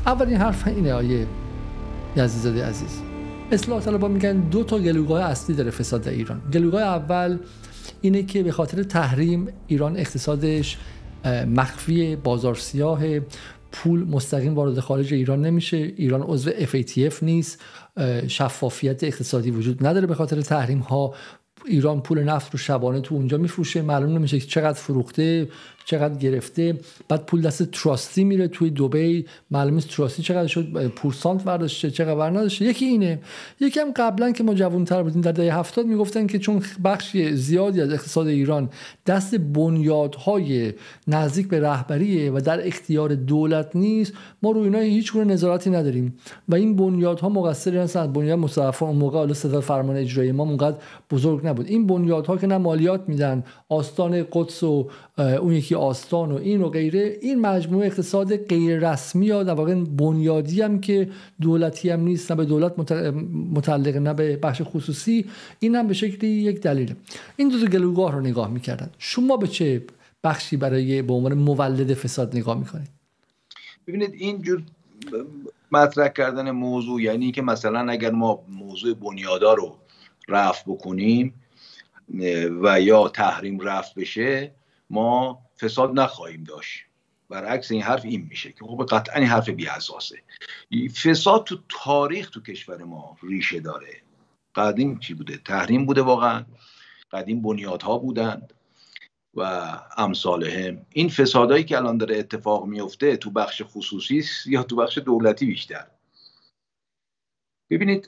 اولین حرف اینه آیه یزدزاده عزیز، اصلاح طلبها میگن 2 تا گلوگاه اصلی داره فساد در ایران. گلوگاه اول اینه که به خاطر تحریم ایران اقتصادش مخفی، بازار سیاه، پول مستقیم وارد خارج ایران نمیشه، ایران عضو FATF نیست، شفافیت اقتصادی وجود نداره به خاطر تحریم ها. ایران پول نفت رو شبانه تو اونجا میفروشه، معلوم نمیشه که چقدر فروخته، چقدر گرفته. بعد پول دست تراستی میره توی دبی، معلومه تراستی چقدر شد، پورسانت برداشته، چقدر بر نداشته. یکی اینه. یکی هم قبلا که ما جوان‌تر بودیم در دهه 70 میگفتن که چون بخش زیادی از اقتصاد ایران دست بنیادهای نزدیک به رهبریه و در اختیار دولت نیست، ما روی اینا هیچ گونه نظارتی نداریم و این بنیادها مقصر هستن. بنیاد مصطفی اون موقع اول صدا فرمان اجرایی ما اونقدر بزرگ نبود. این بنیادها که نه مالیات میدن، آستان قدس و اون یکی آستان و این و غیره، این مجموعه اقتصاد غیر رسمی یا در واقع بنیادی هم که دولتی هم نیست، نه به دولت متعلق نه به بخش خصوصی، این هم به شکلی یک دلیله. این 2 تا گلوگاه رو نگاه میکردن. شما به چه بخشی برای به عنوان مولد فساد نگاه میکنید؟ ببینید اینجور مطرح کردن موضوع یعنی که مثلا اگر ما موضوع بنیادا رو رفع بکنیم و یا تحریم رفع بشه ما فساد نخواهیم داشت. برعکس این حرف این میشه که خب قطعا این حرف بی اساسه. فساد تو تاریخ تو کشور ما ریشه داره. قدیم چی بوده؟ تحریم بوده، واقعا قدیم بنیادها بودند و امثالهم. این فسادایی که الان داره اتفاق میفته تو بخش خصوصی یا تو بخش دولتی بیشتر. ببینید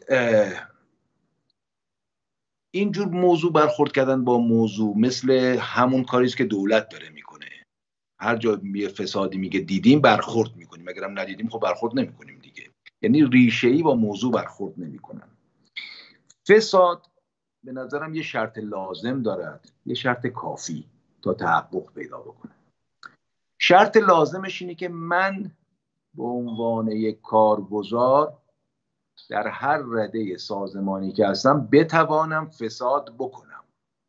اینجور موضوع برخورد کردن با موضوع مثل همون کاریست که دولت داره میکنه. هر جا یه فسادی میگه دیدیم برخورد میکنیم، اگرم ندیدیم خب برخورد نمیکنیم دیگه. یعنی ریشه‌ای با موضوع برخورد نمیکنن. فساد به نظرم یه شرط لازم دارد، یه شرط کافی تا تحقق پیدا بکنه. شرط لازمش اینه که من به عنوان یک کارگزار در هر رده سازمانی که هستم بتوانم فساد بکنم.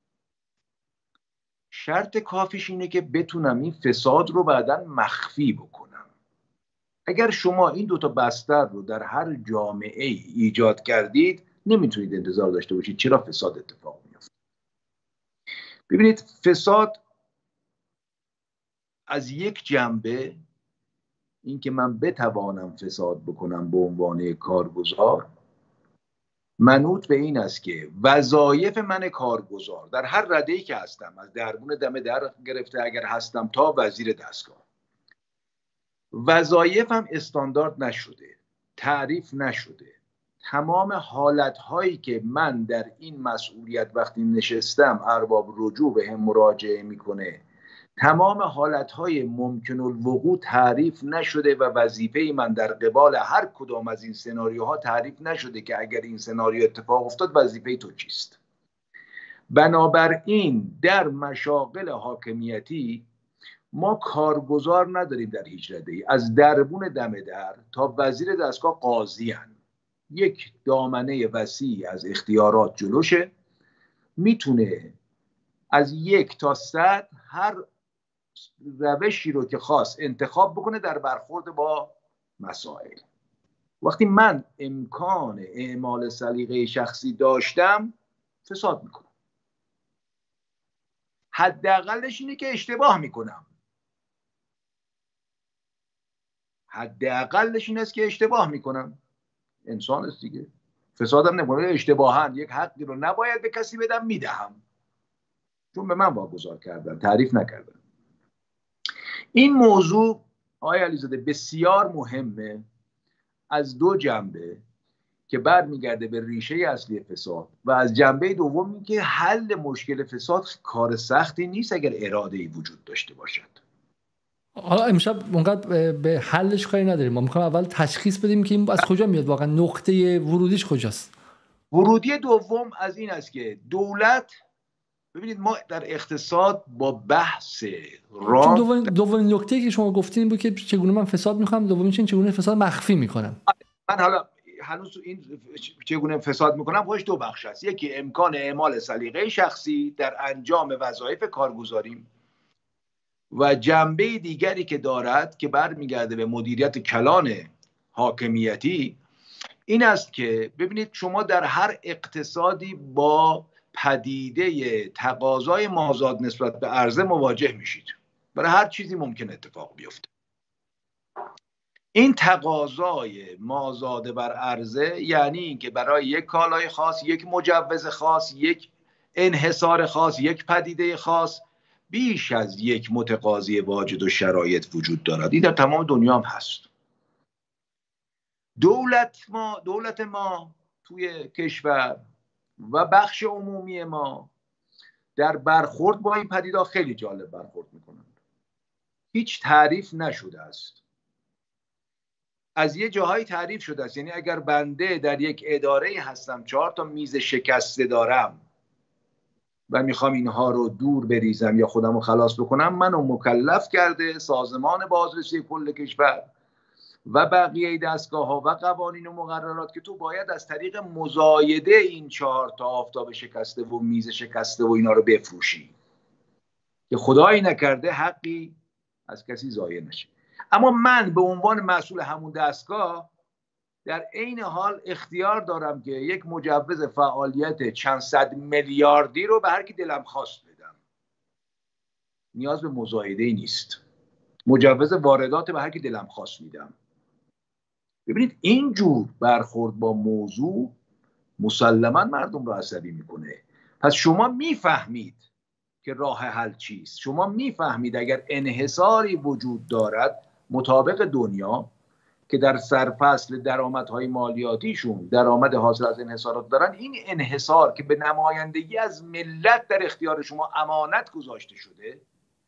شرط کافیش اینه که بتونم این فساد رو بعداً مخفی بکنم. اگر شما این 2 تا بستر رو در هر جامعه ایجاد کردید نمیتونید انتظار داشته باشید چرا فساد اتفاق میفته. ببینید فساد از یک جنبه، این که من بتوانم فساد بکنم به عنوان کارگزار، منوط به این است که وظایف من کارگزار در هر رده‌ای که هستم، از دربون دم در گرفته اگر هستم تا وزیر دستگاه، وظایفم استاندارد نشده، تعریف نشده. تمام حالتهایی که من در این مسئولیت وقتی نشستم ارباب رجوع به هم مراجعه میکنه، تمام حالتهای ممکن الوقوع تعریف نشده و وظیفه من در قبال هر کدام از این سناریوها تعریف نشده که اگر این سناریو اتفاق افتاد وظیفه تو چیست. بنابراین در مشاغل حاکمیتی ما کارگزار نداریم در هیچ رده‌ای، از دربون دم در تا وزیر دستگاه قاضی هن. یک دامنه وسیع از اختیارات جلوشه، میتونه از 1 تا 100 هر روشی رو که خواست انتخاب بکنه در برخورد با مسائل. وقتی من امکان اعمال سلیقه شخصی داشتم فساد میکنم. حداقلش اینه که اشتباه میکنم. حداقلش این است که اشتباه میکنم. انسان است دیگه. فسادم نمیکنه، اشتباها یک حقی رو نباید به کسی بدم میدهم، چون به من واگذار کردن، تعریف نکردن. این موضوع آقای علیزاده بسیار مهمه از 2 جنبه که برمیگرده به ریشه اصلی فساد و از جنبه دوم این که حل مشکل فساد کار سختی نیست اگر اراده‌ای وجود داشته باشد. حالا امشب اونقدر به حلش کاری نداریم، ما میخوایم اول تشخیص بدیم که این از کجا میاد، واقعا نقطه ورودیش کجاست. ورودی دوم از این است که دولت، ببینید ما در اقتصاد با بحث دومین نکته که شما گفتین این بود که چگونه من فساد میخوام، دومیش این چگونه فساد مخفی میکنم. من حالا هنوز این چگونه فساد میکنم خودش 2 بخش است. یکی امکان اعمال سلیقه شخصی در انجام وظایف کارگزاریم و جنبه دیگری که دارد که برمیگرده به مدیریت کلان حاکمیتی این است که ببینید شما در هر اقتصادی با پدیده تقاضای مازاد نسبت به عرضه مواجه میشید. برای هر چیزی ممکن اتفاق بیفته. این تقاضای مازاد بر عرضه یعنی اینکه برای یک کالای خاص، یک مجوز خاص، یک انحصار خاص، یک پدیده خاص بیش از یک متقاضی واجد و شرایط وجود دارد. این در تمام دنیا هم هست. دولت ما توی کشور و بخش عمومی ما در برخورد با این پدیده خیلی جالب برخورد میکنند. هیچ تعریف نشده است. از یه جاهایی تعریف شده است. یعنی اگر بنده در یک اداره هستم 4 تا میز شکسته دارم و میخوام اینها رو دور بریزم یا خودم رو خلاص بکنم، منو مکلف کرده سازمان بازرسی کل کشور و بقیه دستگاه ها و قوانین و مقررات که تو باید از طریق مزایده این 4 تا آفتاب شکسته و میز شکسته و اینا رو بفروشی که خدایی نکرده حقی از کسی ضایع نشه. اما من به عنوان مسئول همون دستگاه در عین حال اختیار دارم که یک مجوز فعالیت چند صد میلیاردی رو به هر کی دلم خواست بدم. نیاز به مزایده ای نیست. مجوز واردات به هر کی دلم خواست میدم. ببینید این جور برخورد با موضوع مسلماً مردم رو عصبی میکنه. پس شما میفهمید که راه حل چیست. شما میفهمید اگر انحصاری وجود دارد مطابق دنیا که در سرفصل درآمدهای مالیاتیشون درآمد حاصل از انحصارات دارن، این انحصار که به نمایندگی از ملت در اختیار شما امانت گذاشته شده،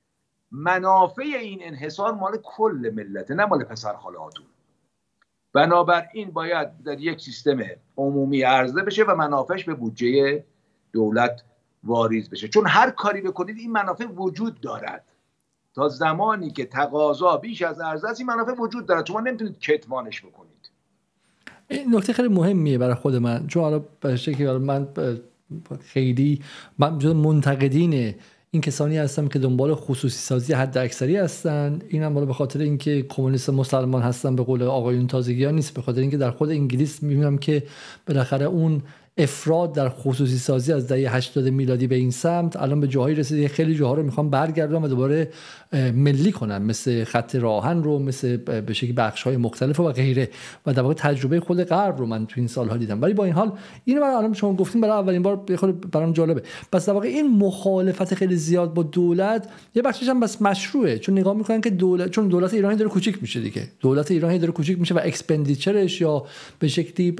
منافع این انحصار مال کل ملته، نه مال پسرخالهاتون. بنابراین باید در یک سیستم عمومی عرضه بشه و منافعش به بودجه دولت واریز بشه. چون هر کاری بکنید این منافع وجود دارد. تا زمانی که تقاضا بیش از عرضه است این منافع وجود دارد. شما نمیتونید کتمانش بکنید. این نکته خیلی مهمیه برای خود من، چون حالا به شکلی من خیلی جز منتقدین این کسانی هستم که دنبال خصوصی سازی حد اکثری هستن. اینم بالا به خاطر اینکه کمونیست مسلمان هستن به قول آقایون تازگیان نیست، به خاطر اینکه در خود انگلیس میبینم که بالاخره اون افراد در خصوصی سازی از دهه 80 میلادی به این سمت الان به جاهایی رسیده خیلی جاها رو میخوام برگردونم و دوباره ملی کنم، مثل خط راهن رو، مثل به شکلی بخش‌های مختلف و غیره، و در واقع تجربه خود غرب رو من تو این سال‌ها دیدم. ولی با این حال اینو من الان شما گفتیم برای اولین بار برام جالبه. پس در واقع این مخالفت خیلی زیاد با دولت یه بخشش هم بس مشروعه، چون نگاه میکنن که دولت ایرانی داره کوچیک میشه دیگه. دولت ایرانی داره کوچیک میشه و اکسپندیچرش یا به شکلی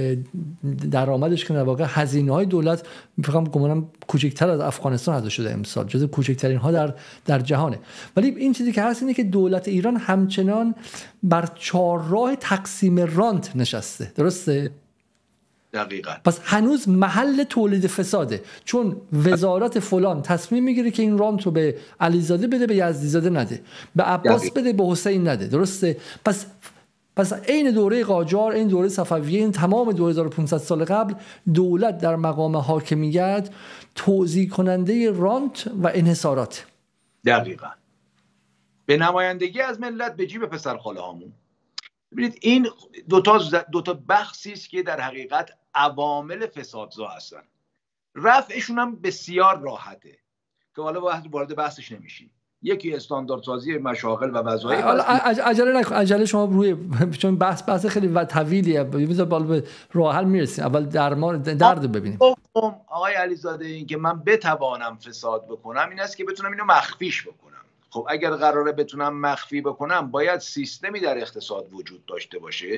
درآمدش که در واقع هزینه‌های دولت میگم گمانم کوچکتر از افغانستان حذف شده امسال، جز کوچکترین ها در جهانه. ولی این چیزی که هست اینه که دولت ایران همچنان بر چهارراه تقسیم رانت نشسته. درسته؟ دقیقاً. پس هنوز محل تولید فساده، چون وزارت فلان تصمیم میگیره که این رانت رو به علیزاده بده، به یزدیزاده نده، به عباس بده، به حسین نده. درسته؟ پس این دوره قاجار، این دوره صفویه، این تمام 2500 سال قبل دولت در مقام حاکمیت توزیع کننده رانت و انحصارات. دقیقاً. به نمایندگی از ملت به جیب پسرخاله هامون. ببینید این دو تا بخشی است که در حقیقت عوامل فسادزا هستن. رفعشون هم بسیار راحته که حالا وارد بحثش نمیشیم. یکی استانداردسازی مشاغل و وظایف. عجله نکن، عجله شما روی، چون بحث خیلی طویلیه، بذار بالا به راه حل میرسیم. اول درد ببینیم. آقای علیزاده، این که من بتوانم فساد بکنم این است که بتونم اینو مخفیش بکنم. خب اگر قراره بتونم مخفی بکنم باید سیستمی در اقتصاد وجود داشته باشه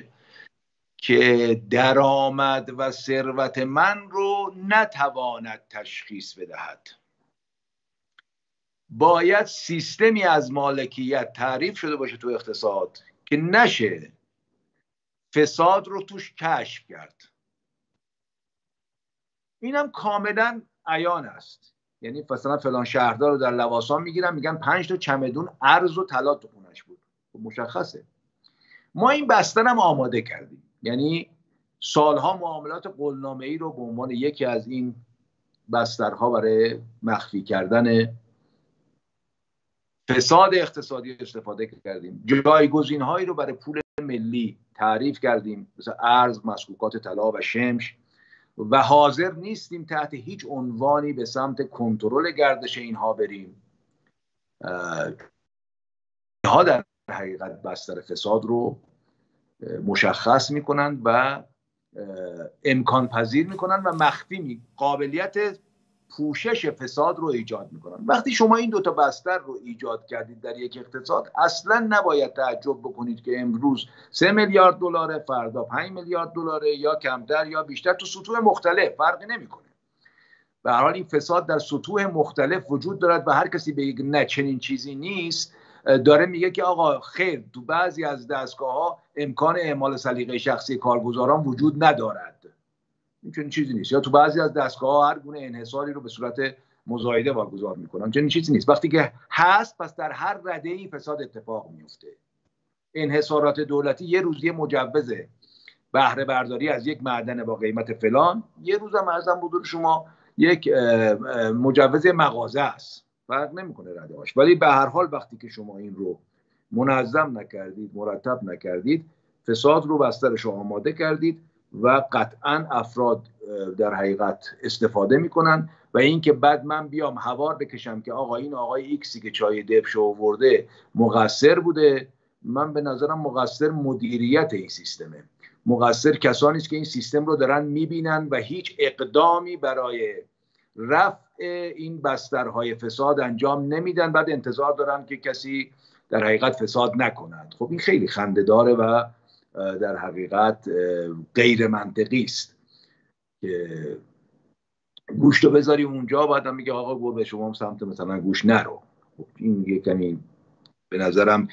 که درآمد و ثروت من رو نتواند تشخیص بدهد. باید سیستمی از مالکیت تعریف شده باشه تو اقتصاد که نشه فساد رو توش کشف کرد. اینم کاملا عیان است. یعنی مثلا فلان شهردار رو در لواسان میگیرن میگن 5 تا چمدون ارز و طلا تو خونش بود. مشخصه. ما این بستر هم آماده کردیم. یعنی سالها معاملات قولنامه‌ای رو به عنوان یکی از این بسترها برای مخفی کردن فساد اقتصادی استفاده کردیم. جایگزین‌هایی رو برای پول ملی تعریف کردیم، مثل ارز، مسکوکات طلا و شمش، و حاضر نیستیم تحت هیچ عنوانی به سمت کنترل گردش اینها بریم. اینها در حقیقت بستر فساد رو مشخص میکنن و امکان پذیر میکنن و مخفی قابلیت پوشش فساد رو ایجاد میکنن. وقتی شما این دوتا بستر رو ایجاد کردید در یک اقتصاد، اصلا نباید تعجب بکنید که امروز 3 میلیارد دلاره، فردا 5 میلیارد دلاره، یا کمتر یا بیشتر، تو سطوح مختلف فرقی نمیکنه. به هر حال این فساد در سطوح مختلف وجود دارد و هر کسی بگه نه چنین چیزی نیست، داره میگه که آقا خیر، تو بعضی از دستگاه‌ها امکان اعمال سلیقه شخصی کارگزاران وجود ندارد، این چنین چیزی نیست، یا تو بعضی از دستگاه‌ها هر گونه انحصاری رو به صورت مزایده واگذار میکنن، چنین چیزی نیست. وقتی که هست، پس در هر رده‌ای فساد اتفاق میفته. انحصارات دولتی یه روز یه مجوز بهره برداری از یک معدن با قیمت فلان، یه روز هم ارزم حضور شما یک مجوز مغازه است، فرق نمیکنه رده‌هاش. ولی به هر حال وقتی که شما این رو منظم نکردید، مرتب نکردید، فساد رو بسترش رو آماده کردید و قطعا افراد در حقیقت استفاده میکنن. و این که بعد من بیام هوار بکشم که آقا این آقای ایکسی که چای دبشو آورده مقصر بوده، من به نظرم مقصر مدیریت این سیستمه، مقصر کسانی است که این سیستم رو دارن میبینن و هیچ اقدامی برای رفع این بسترهای فساد انجام نمیدن، بعد انتظار دارن که کسی در حقیقت فساد نکند. خب این خیلی خنده‌داره و در حقیقت غیر منطقی است که گوشت رو بذاری اونجا، بعد هم میگه آقا برو به شما سمت مثلا گوشت نرو. خب این یه کمی به نظرم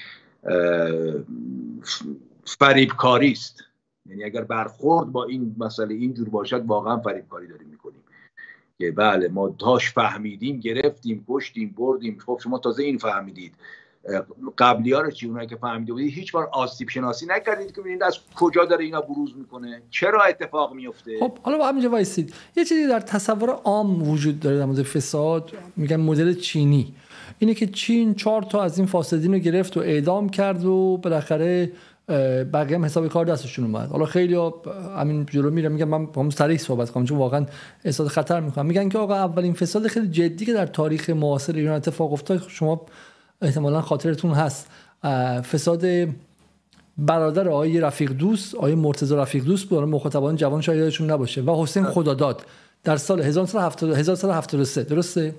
فریبکاری است. یعنی اگر برخورد با این مسئله اینجور باشد، واقعا فریبکاری داریم میکنیم که بله ما تاش فهمیدیم، گرفتیم، کشتیم، بردیم. خب شما تازه این فهمیدید، قبلی ها رو چی؟ اونایی که فهمیده بودید هیچ بار آسیب شناسی نکردید که ببینید از کجا داره اینا بروز میکنه، چرا اتفاق میفته. خب حالا با همینجا وایسید، یه چیزی در تصور عام وجود داره در مورد فساد، میگن مدل چینی، اینه که چین 4 تا از این فاسدین رو گرفت و اعدام کرد و بالاخره بقیه هم حساب کار دستشون اومد. حالا خیلی همین جلو میرم میگم من با هم صریح صحبت کنم چون واقعا احساس خطر میکنم. میگن که آقا اولین فساد خیلی جدی که در تاریخ معاصر ایران اتفاق افتاد، شما احتمالاً خاطرتون هست، فساد برادر آقای رفیق دوست، آقای مرتضی رفیق دوست، بود، مخاطبان جوان شاید یادشون نباشه، و حسین خداداد در سال 1973 درسته؟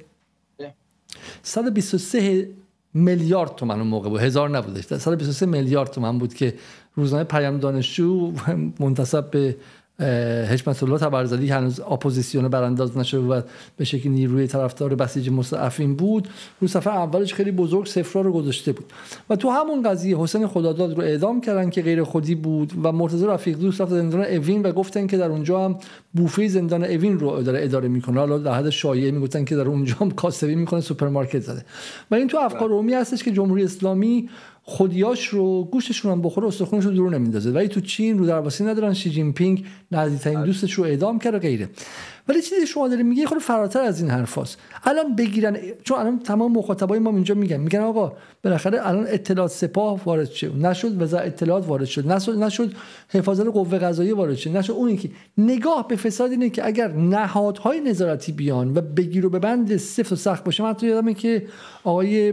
123 میلیارد تومان اون موقع بود، هزار نبودش، 123 میلیارد تومان بود که روزنامه پیام دانشجو منتسب به حکمت الله تبرزالی هنوز اپوزیسیون برانداز نشده و به شکلی نیروی طرفدار بسیج مستضعفین بود، رو صفحه اولش خیلی بزرگ صفرا رو گذاشته بود. و تو همون قضیه حسین خداداد رو اعدام کردن که غیر خودی بود و مرتضی رفیق دوست رفت زندان اوین و گفتن که در اونجا هم بوفه زندان اوین رو اداره میکنه. حالا در حد شایعه میگفتن که در اونجا هم کاسبی میکنه، سوپرمارکت زده. و این تو افکار عمومی هستش که جمهوری اسلامی خودیاش رو گوشتشون هم بخوره استخونش رو دور نمیندازه، ولی تو چین رو درواسی ندارن. شی جین پینگ نزدیکترین دوستش رو اعدام کرد و غیره. ولی چیزی شما دارید میگه خود فراتر از این حرفاست. الان بگیرن، چون الان تمام مخاطبای ما اینجا میگن آقا بالاخره الان اطلاعات سپاه وارد شد، نشد وزارت اطلاعات وارد شد، نشد حفاظت قوه قضاییه وارد شد، نشد اون یکی. نگاه به فساد اینه که اگر نهادهای نظارتی بیان و بگیر و ببند سفت و سخت باشه. من تو یادمه که آقای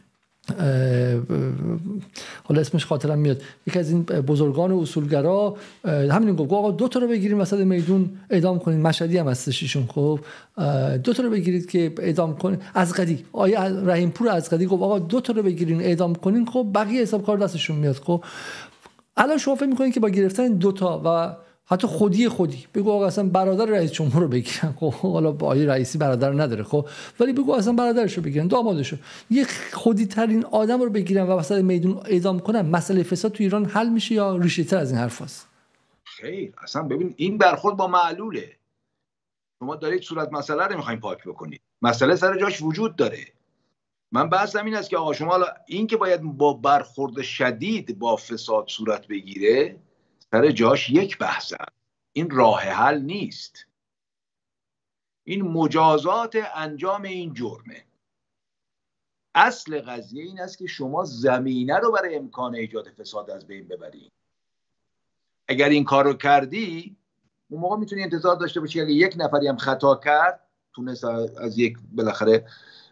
حالا اسمش خاطرم میاد، یکی از این بزرگان اصولگرا همین گفت آقا 2 تا رو بگیریم وسط میدون اعدام کنین. مشهدی هم هستش ایشون. خب 2 تا رو بگیرید که اعدام کنین. ازغدی، آقای رحیم پور ازغدی گفت آقا 2 تا رو بگیرین اعدام کنین، خب بقیه حساب کار دستشون میاد. خب الان شما فکر می‌کنین که با گرفتن 2 تا و حتی خودی بگو آقا اصلا برادر رئیس جمهور رو بگیرن، خب حالا با آقای رئیسی برادر نداره، خب ولی بگو اصلا برادرش رو بگیرن، دامادش رو، یه خودی ترین آدم رو بگیرن و وسط میدون اعدام کنن، مسئله فساد تو ایران حل میشه یا ریشه‌تر از این حرفاست؟ خیر، اصلا ببین این برخورد با معلوله. شما دارید صورت مسئله رو می‌خواید پاک بکنید، مسئله سر جاش وجود داره. من بحثم این است که آقا شما حالا این که باید با برخورد شدید با فساد صورت بگیره سر جاش یک بحثه، این راه حل نیست، این مجازات انجام این جرمه. اصل قضیه این است که شما زمینه رو برای امکان ایجاد فساد از بین ببرید. اگر این کارو کردی اون موقع میتونی انتظار داشته باشی اگه یک نفری هم خطا کرد تونست از یک بالاخره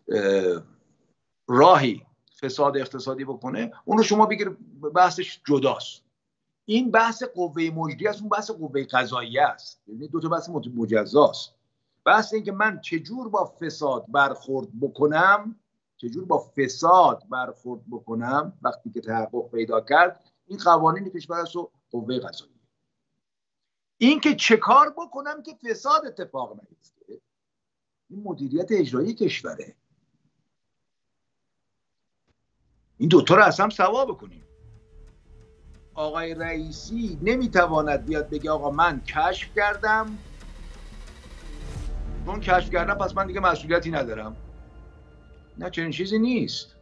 راهی فساد اقتصادی بکنه، اون رو شما بگیر بحثش جداست. این بحث قوه مجریه است، اون بحث قوه قضاییه است. یعنی دو تا بحث مجزاست. بحث این که من چجور با فساد برخورد بکنم وقتی که تحقق پیدا کرد، این قوانین کشور است و قوه قضاییه. این که چه کار بکنم که فساد اتفاق نیفته، این مدیریت اجرایی کشوره. این دوتا رو از هم سوا بکنیم. آقای رئیسی نمیتواند بیاد بگه آقا من کشف کردم، چون کشف کردم پس من دیگه مسئولیتی ندارم. نه، چنین چیزی نیست.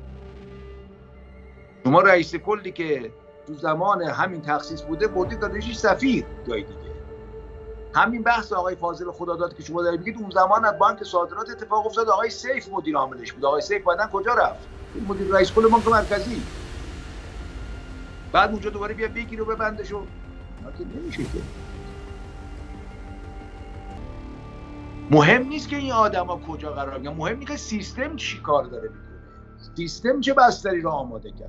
شما رئیس کلی که تو زمان همین تخصیص بوده بردید دادیش سفیر جای دیگه. همین بحث آقای فاضل خداداد که شما دارید بگید اون زمان از بانک صادرات اتفاق افتاد، آقای سیف مدیر عاملش بود. آقای سیف بعدن کجا رفت؟ مدیر رئیس کل بانک مرکزی. بعد اونجا دوباره بیا بگیر و ببندش و که نمیشه که. مهم نیست که این آدما کجا قرار میگیرن، مهم اینه که سیستم چی کار داره میکنه، سیستم چه بستری رو آماده کرد.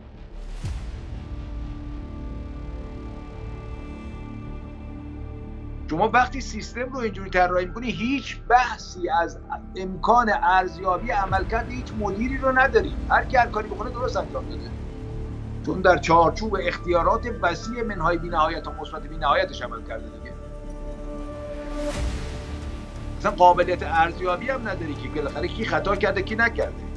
شما وقتی سیستم رو اینجوری طراحی می‌کنی هیچ بحثی از امکان ارزیابی عملکرد هیچ مدیری رو نداری. هر کی هر کاری بکنه درست انجام داده، چون در چارچوب اختیارات وسیع منهای بی‌نهایت و مثبت بی‌نهایتش عمل کرده دیگه. مثلا قابلیت ارزیابی هم نداری که بالاخره کی خطا کرده کی نکرده.